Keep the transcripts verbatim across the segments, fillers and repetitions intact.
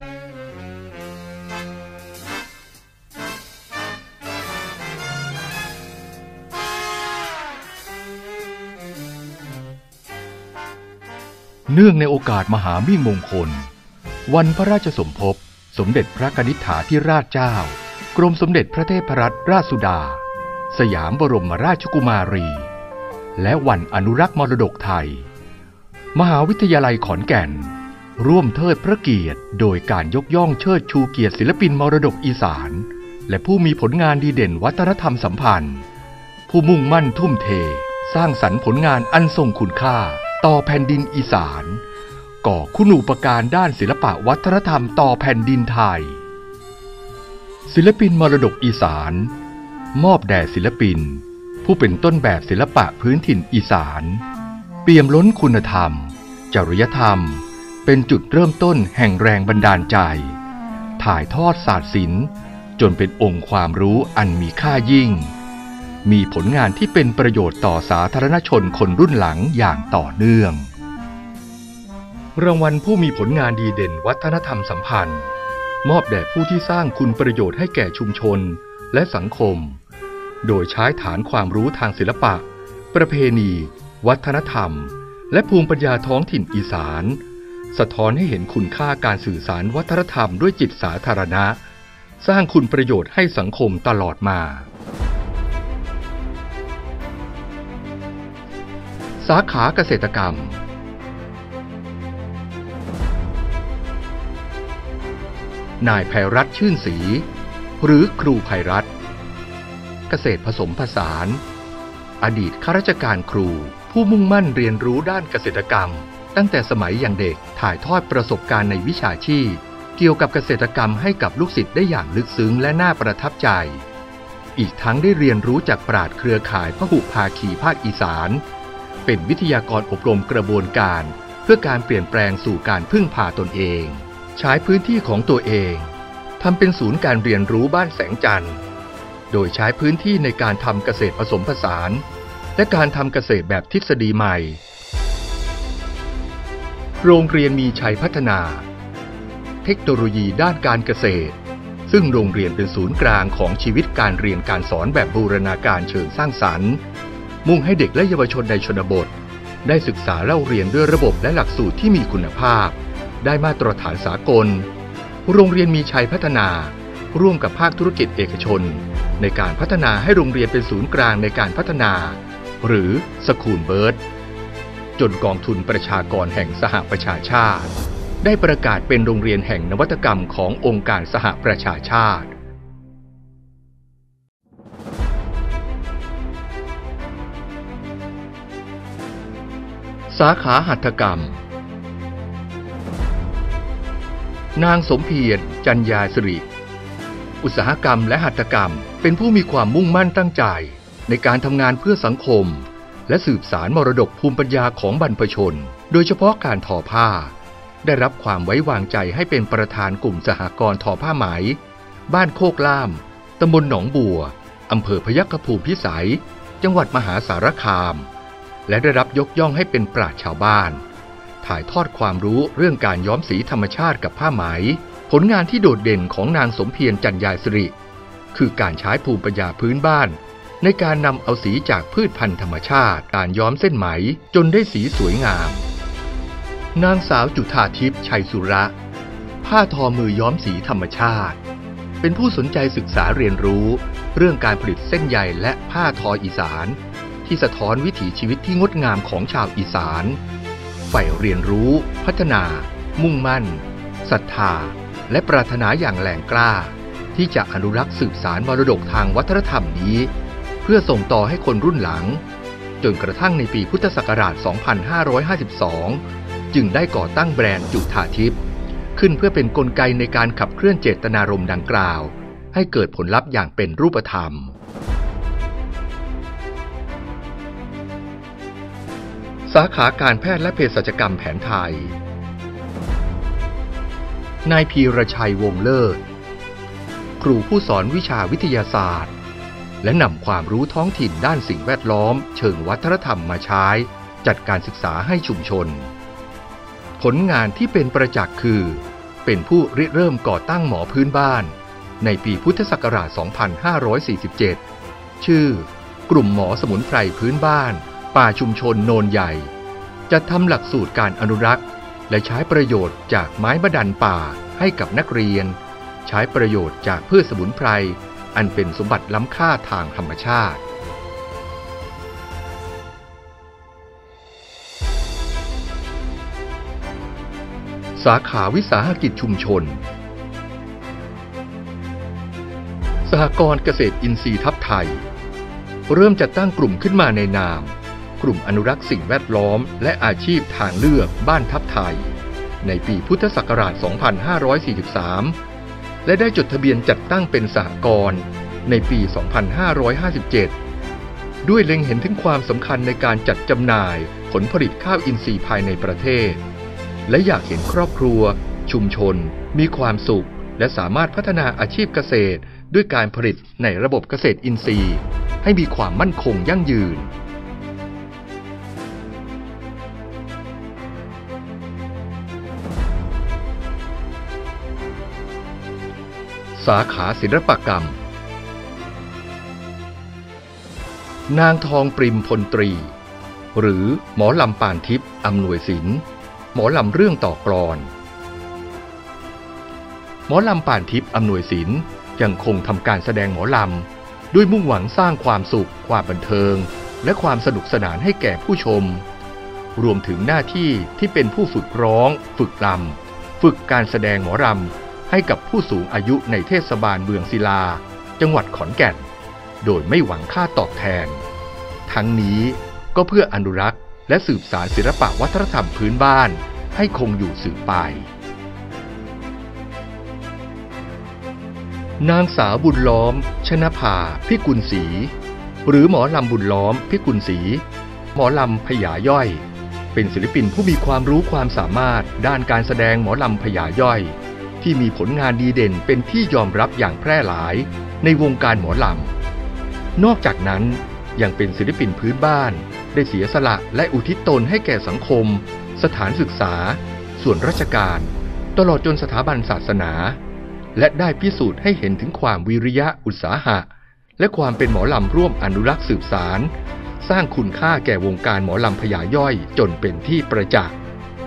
เนื่องในโอกาสมหามิ่งมงคลวันพระราชสมภพสมเด็จพระกนิษฐาธิราชเจ้ากรมสมเด็จพระเทพรัตนราชสุดาสยามบรมราชกุมารีและวันอนุรักษ์มรดกไทยมหาวิทยาลัยขอนแก่นร่วมเทิดพระเกียรติโดยการยกย่องเชิดชูเกียรติศิลปินมรดกอีสานและผู้มีผลงานดีเด่นวัฒนธรรมสัมพันธ์ผู้มุ่งมั่นทุ่มเทสร้างสรรค์ผลงานอันทรงคุณค่าต่อแผ่นดินอีสานก่อคุณูปการด้านศิลปะวัฒนธรรมต่อแผ่นดินไทยศิลปินมรดกอีสานมอบแด่ศิลปินผู้เป็นต้นแบบศิลปะพื้นถิ่นอีสานเปี่ยมล้นคุณธรรมจริยธรรมเป็นจุดเริ่มต้นแห่งแรงบันดาลใจถ่ายทอดศาสตร์ศิลป์จนเป็นองค์ความรู้อันมีค่ายิ่งมีผลงานที่เป็นประโยชน์ต่อสาธารณชนคนรุ่นหลังอย่างต่อเนื่องรางวัลผู้มีผลงานดีเด่นวัฒนธรรมสัมพันธ์มอบแด่ผู้ที่สร้างคุณประโยชน์ให้แก่ชุมชนและสังคมโดยใช้ฐานความรู้ทางศิลปะประเพณีวัฒนธรรมและภูมิปัญญาท้องถิ่นอีสานสะท้อนให้เห็นคุณค่าการสื่อสารวัฒนธรรมด้วยจิตสาธารณะสร้างคุณประโยชน์ให้สังคมตลอดมาสาขาเกษตรกรรมนายไพรัตน์ชื่นศรีหรือครูไพรัตน์เกษตรผสมผสานอดีตข้าราชการครูผู้มุ่งมั่นเรียนรู้ด้านเกษตรกรรมตั้งแต่สมัยยังเด็กถ่ายทอดประสบการณ์ในวิชาชีพเกี่ยวกับเกษตรกรรมให้กับลูกศิษย์ได้อย่างลึกซึ้งและน่าประทับใจอีกทั้งได้เรียนรู้จากปราชญ์เครือข่ายพหุภาคีภาคอีสานเป็นวิทยากรอบรมกระบวนการเพื่อการเปลี่ยนแปลงสู่การพึ่งพาตนเองใช้พื้นที่ของตัวเองทำเป็นศูนย์การเรียนรู้บ้านแสงจันทร์โดยใช้พื้นที่ในการทำเกษตรผสมผสานและการทำเกษตรแบบทฤษฎีใหม่โรงเรียนมีชัยพัฒนาเทคโนโลยีด้านการเกษตรซึ่งโรงเรียนเป็นศูนย์กลางของชีวิตการเรียนการสอนแบบบูรณาการเชิงสร้างสรรค์มุ่งให้เด็กและเยาวชนในชนบทได้ศึกษาเล่าเรียนด้วยระบบและหลักสูตรที่มีคุณภาพได้มาตรฐานสากลโรงเรียนมีชัยพัฒนาร่วมกับภาคธุรกิจเอกชนในการพัฒนาให้โรงเรียนเป็นศูนย์กลางในการพัฒนาหรือสคูลเบิร์ดจนกองทุนประชากรแห่งสหประชาชาติได้ประกาศเป็นโรงเรียนแห่งนวัตกรรมขององค์การสหประชาชาติสาขาหัตถกรรมนางสมเพียรจันยาสิริอุตสาหกรรมและหัตถกรรมเป็นผู้มีความมุ่งมั่นตั้งใจในการทำงานเพื่อสังคมและสืบสานมรดกภูมิปัญญาของบรรพชนโดยเฉพาะการทอผ้าได้รับความไว้วางใจให้เป็นประธานกลุ่มสหกรณ์ทอผ้าไหมบ้านโคกล่ามตำบลหนองบัวอำเภอพยัคฆภูมิพิสัยจังหวัดมหาสารคามและได้รับยกย่องให้เป็นปราชญ์ชาวบ้านถ่ายทอดความรู้เรื่องการย้อมสีธรรมชาติกับผ้าไหมผลงานที่โดดเด่นของนางสมเพียรจันยาสิริคือการใช้ภูมิปัญญาพื้นบ้านในการนำเอาสีจากพืชพันธุ์ธรรมชาติการย้อมเส้นไหมจนได้สีสวยงามนางสาวจุฑาทิพย์ชัยสุระผ้าทอมือย้อมสีธรรมชาติเป็นผู้สนใจศึกษาเรียนรู้เรื่องการผลิตเส้นใยและผ้าทออีสานที่สะท้อนวิถีชีวิตที่งดงามของชาวอีสานใฝ่เรียนรู้พัฒนามุ่งมั่นศรัทธาและปรารถนาอย่างแรงกล้าที่จะอนุรักษ์สืบสานมรดกทางวัฒนธรรมนี้เพื่อส่งต่อให้คนรุ่นหลังจนกระทั่งในปีพุทธศักราช สองพันห้าร้อยห้าสิบสอง จึงได้ก่อตั้งแบรนด์จุฑาทิพย์ขึ้นเพื่อเป็นกลไกในการขับเคลื่อนเจตนารมณ์ดังกล่าวให้เกิดผลลัพธ์อย่างเป็นรูปธรรมสาขาการแพทย์และเภสัชกรรมแผนไทยนายพีรชัยวงศ์เลิศครูผู้สอนวิชาวิทยาศาสตร์และนำความรู้ท้องถิ่นด้านสิ่งแวดล้อมเชิงวัฒนธรรมมาใช้จัดการศึกษาให้ชุมชนผลงานที่เป็นประจักษ์คือเป็นผู้ริเริ่มก่อตั้งหมอพื้นบ้านในปีพุทธศักราช สองพันห้าร้อยสี่สิบเจ็ด ชื่อกลุ่มหมอสมุนไพรพื้นบ้านป่าชุมชนโนนใหญ่จัดทำหลักสูตรการอนุรักษ์และใช้ประโยชน์จากไม้บดันป่าให้กับนักเรียนใช้ประโยชน์จากพืชสมุนไพรอันเป็นสมบัติล้ำค่าทางธรรมชาติสาขาวิสาหกิจชุมชนสหกรณ์เกษตรอินทรีย์ทับไทยเริ่มจัดตั้งกลุ่มขึ้นมาในนามกลุ่มอนุรักษ์สิ่งแวดล้อมและอาชีพทางเลือกบ้านทับไทยในปีพุทธศักราช สองพันห้าร้อยสี่สิบสาม และได้จดทะเบียนจัดตั้งเป็นสหกรณ์ในปี สองพันห้าร้อยห้าสิบเจ็ด ด้วยเล็งเห็นถึงความสำคัญในการจัดจำหน่ายผลผลิตข้าวอินทรีย์ภายในประเทศและอยากเห็นครอบครัวชุมชนมีความสุขและสามารถพัฒนาอาชีพเกษตรด้วยการผลิตในระบบเกษตรอินทรีย์ให้มีความมั่นคงยั่งยืนสาขาศิลปกรรมนางทองปริมพลตรีหรือหมอลำปานทิพย์อำนวยศิลป์หมอลำเรื่องต่อกลอนหมอลำปานทิพย์อำนวยศิลป์ยังคงทำการแสดงหมอลำด้วยมุ่งหวังสร้างความสุขความบันเทิงและความสนุกสนานให้แก่ผู้ชมรวมถึงหน้าที่ที่เป็นผู้ฝึกร้องฝึกลำฝึกการแสดงหมอลำให้กับผู้สูงอายุในเทศบาลเมืองศิลาจังหวัดขอนแก่นโดยไม่หวังค่าตอบแทนทั้งนี้ก็เพื่ออนุรักษ์และสืบสานศิลปวัฒนธรรมพื้นบ้านให้คงอยู่สืบไปนางสาวบุญล้อมชนภาพิกุลศรีหรือหมอลำบุญล้อมพิกุลศรีหมอลำพญาย่อยเป็นศิลปินผู้มีความรู้ความสามารถด้านการแสดงหมอลำพญาย่อยที่มีผลงานดีเด่นเป็นที่ยอมรับอย่างแพร่หลายในวงการหมอลำนอกจากนั้นยังเป็นศิลปินพื้นบ้านได้เสียสละและอุทิศตนให้แก่สังคมสถานศึกษาส่วนราชการตลอดจนสถาบันศาสนาและได้พิสูจน์ให้เห็นถึงความวิริยะอุตสาหะและความเป็นหมอลำร่วมอนุรักษ์สืบสานสร้างคุณค่าแก่วงการหมอลำพญาย่อยจนเป็นที่ประจักษ์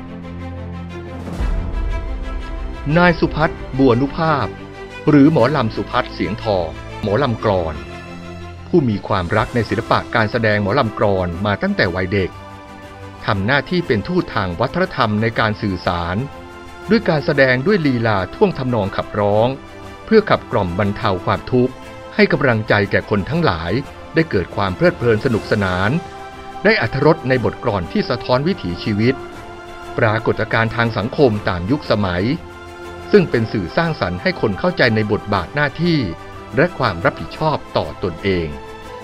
นายสุพัฒน์บัวนุภาพหรือหมอลำสุพัฒน์เสียงทองหมอลำกลอนผู้มีความรักในศิลปะการแสดงหมอลำกลอนมาตั้งแต่วัยเด็กทำหน้าที่เป็นทูตทางวัฒนธรรมในการสื่อสารด้วยการแสดงด้วยลีลาท่วงทำนองขับร้องเพื่อขับกล่อมบรรเทาความทุกข์ให้กำลังใจแก่คนทั้งหลายได้เกิดความเพลิดเพลินสนุกสนานได้อรรถรสในบทกลอนที่สะท้อนวิถีชีวิตปรากฏการณ์ทางสังคมตามยุคสมัยซึ่งเป็นสื่อสร้างสรรค์ให้คนเข้าใจในบทบาทหน้าที่และความรับผิดชอบต่อตนเอง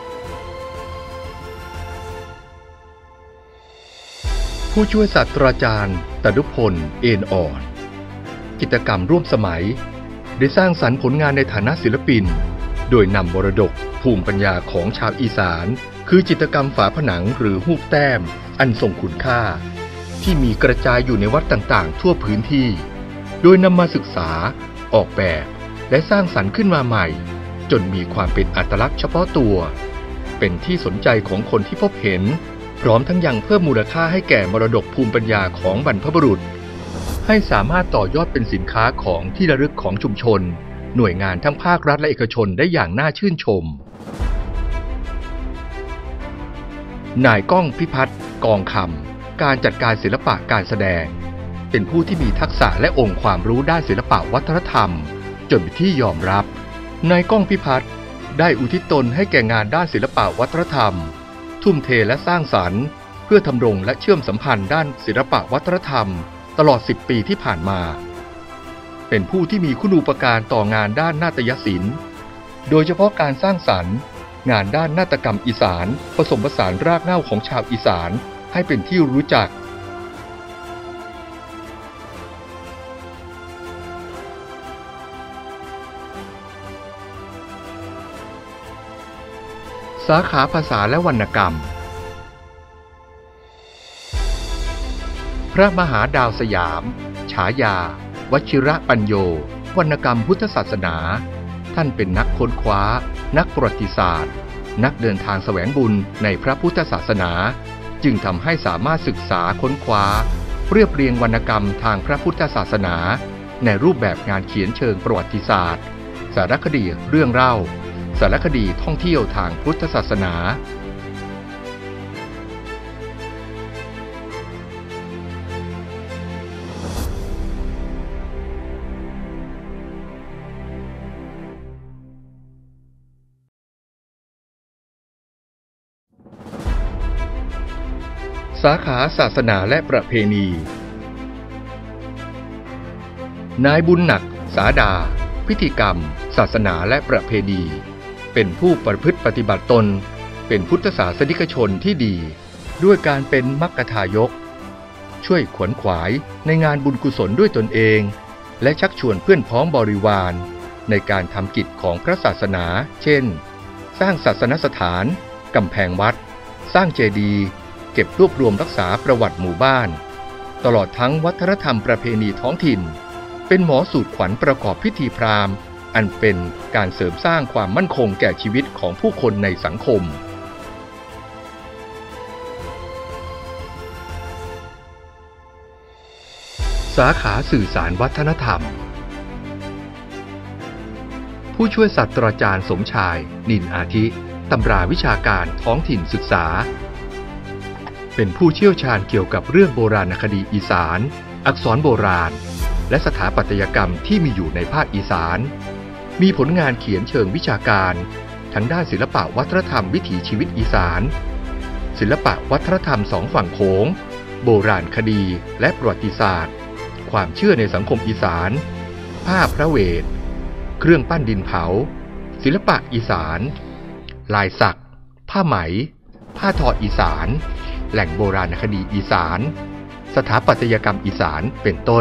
ผู้ช่วยศาสตราจารย์ตดุพลเอ็นอ่อนกิจกรรมร่วมสมัยได้สร้างสรรค์ผลงานในฐานะศิลปินโดยนำมรดกภูมิปัญญาของชาวอีสานคือจิตรกรรมฝาผนังหรือฮูปแต้มอันทรงคุณค่าที่มีกระจายอยู่ในวัดต่างๆทั่วพื้นที่โดยนำมาศึกษาออกแบบและสร้างสรรค์ขึ้นมาใหม่จนมีความเป็นอัตลักษณ์เฉพาะตัวเป็นที่สนใจของคนที่พบเห็นพร้อมทั้งยังเพิ่มมูลค่าให้แก่มรดกภูมิปัญญาของบรรพบุรุษให้สามารถต่อยอดเป็นสินค้าของที่ระลึกของชุมชนหน่วยงานทั้งภาครัฐและเอกชนได้อย่างน่าชื่นชมนายก้องพิพัฒน์กองคำการจัดการศิลปะการแสดงเป็นผู้ที่มีทักษะและองค์ความรู้ด้านศิลปะวัฒนธรรมจนเป็นที่ยอมรับนายก้องพิพัฒน์ได้อุทิศตนให้แก่งานด้านศิลปะวัฒนธรรมทุ่มเทและสร้างสรรค์เพื่อทำรงและเชื่อมสัมพันธ์ด้านศิลปะวัฒนธรรมตลอดสิบปีที่ผ่านมาเป็นผู้ที่มีคุณูปการต่องานด้านนาฏยศิลป์โดยเฉพาะการสร้างสรรค์งานด้านนาฏกรรมอีสานผสมผสานรากเหง้าของชาวอีสานให้เป็นที่รู้จักสาขาภาษาและวรรณกรรมพระมหาดาวสยามฉายาวชิระปัญโยวรรณกรรมพุทธศาสนาท่านเป็นนักค้นคว้านักประวัติศาสตร์นักเดินทางแสวงบุญในพระพุทธศาสนาจึงทำให้สามารถศึกษาค้นคว้าเรียบเรียงวรรณกรรมทางพระพุทธศาสนาในรูปแบบงานเขียนเชิงประวัติศาสตร์สารคดีเรื่องเล่าสารคดีท่องเที่ยวทางพุทธศาสนาสาขาศาสนาและประเพณีนายบุญหนักสาดาพิธีกรรมศาสนาและประเพณีเป็นผู้ประพฤติปฏิบัติตนเป็นพุทธศาสนิกชนที่ดีด้วยการเป็นมัคคทายกช่วยขวนขวายในงานบุญกุศลด้วยตนเองและชักชวนเพื่อนพ้องบริวารในการทำกิจของพระศาสนาเช่นสร้างศาสนสถานกำแพงวัดสร้างเจดีย์เก็บรวบรวมรักษาประวัติหมู่บ้านตลอดทั้งวัฒนธรรมประเพณีท้องถิ่นเป็นหมอสูตรขวัญประกอบพิธีพราหมณ์อันเป็นการเสริมสร้างความมั่นคงแก่ชีวิตของผู้คนในสังคมสาขาสื่อสารวัฒนธรรมผู้ช่วยศาสตราจารย์สมชายนินอาทิตำราวิชาการท้องถิ่นศึกษาเป็นผู้เชี่ยวชาญเกี่ยวกับเรื่องโบราณคดีอีสานอักษรโบราณและสถาปัตยกรรมที่มีอยู่ในภาคอีสานมีผลงานเขียนเชิงวิชาการทั้งด้านศิลปะวัฒนธรรมวิถีชีวิตอีสานศิลปะวัฒนธรรมสองฝั่งโขงโบราณคดีและประวัติศาสตร์ความเชื่อในสังคมอีสานผ้าพระเวทเครื่องปั้นดินเผาศิลปะอีสานลายสักผ้าไหมผ้าทออีสานแหล่งโบราณคดีอีสานสถาปัตยกรรมอีสานเป็นต้น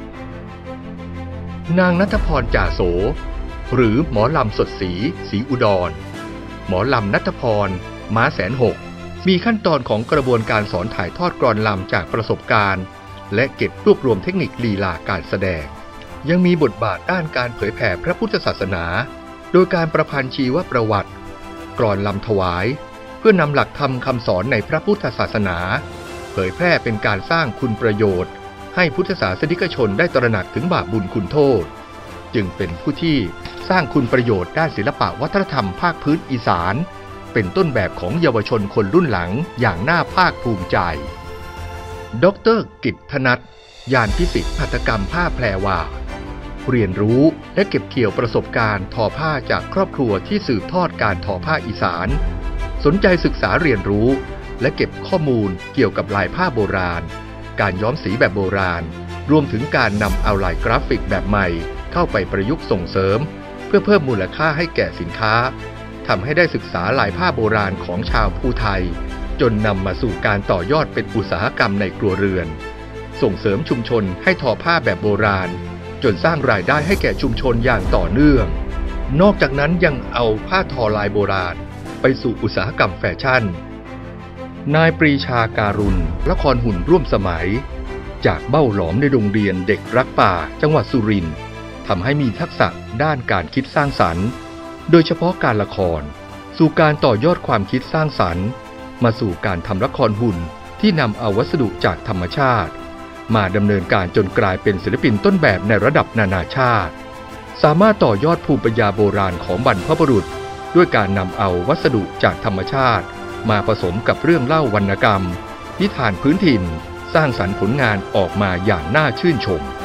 นางณัฐพรจ่าโสหรือหมอลำสดศรีศรีอุดรหมอลำณัฐพรม้าแสนหกมีขั้นตอนของกระบวนการสอนถ่ายทอดกลอนลำจากประสบการณ์และเก็บรวบรวมเทคนิคลีลาการแสดงยังมีบทบาทด้านการเผยแผ่พระพุทธศาสนาโดยการประพันธ์ชีวประวัติกลอนลำถวายเพื่อนำหลักธรรมคำสอนในพระพุทธศาสนาเผยแพร่เป็นการสร้างคุณประโยชน์ให้พุทธศาสนิกชนได้ตระหนักถึงบาปบุญคุณโทษจึงเป็นผู้ที่สร้างคุณประโยชน์ด้านศิลปะวัฒนธรรมภาคพื้นอีสานเป็นต้นแบบของเยาวชนคนรุ่นหลังอย่างน่าภาคภูมิใจดร.กิตธนัทยานพิสิทธิ์หัตถกรรมผ้าแพรวาเรียนรู้และเก็บเกี่ยวประสบการณ์ทอผ้าจากครอบครัวที่สืบทอดการทอผ้าอีสานสนใจศึกษาเรียนรู้และเก็บข้อมูลเกี่ยวกับลายผ้าโบราณการย้อมสีแบบโบราณรวมถึงการนำเอาลายกราฟิกแบบใหม่เข้าไปประยุกต์ส่งเสริมเพื่อเพิ่มมูลค่าให้แก่สินค้าทำให้ได้ศึกษาลายผ้าโบราณของชาวภูไทยจนนำมาสู่การต่อยอดเป็นอุตสาหกรรมในครัวเรือนส่งเสริมชุมชนให้ทอผ้าแบบโบราณจนสร้างรายได้ให้แก่ชุมชนอย่างต่อเนื่องนอกจากนั้นยังเอาผ้าทอลายโบราณไปสู่อุตสาหกรรมแฟชั่นนายปรีชาการุณละครหุ่นร่วมสมัยจากเบ้าหลอมในโรงเรียนเด็กรักป่าจังหวัดสุรินทร์ทำให้มีทักษะด้านการคิดสร้างสรรค์โดยเฉพาะการละครสู่การต่อยอดความคิดสร้างสรรค์มาสู่การทำละครหุ่นที่นำเอาวัสดุจากธรรมชาติมาดำเนินการจนกลายเป็นศิลปินต้นแบบในระดับนานาชาติสามารถต่อยอดภูมิปัญญาโบราณของบรรพบุรุษด้วยการนำเอาวัสดุจากธรรมชาติมาผสมกับเรื่องเล่าวรรณกรรมนิทานพื้นถิ่นสร้างสรรค์ผลงานออกมาอย่างน่าชื่นชม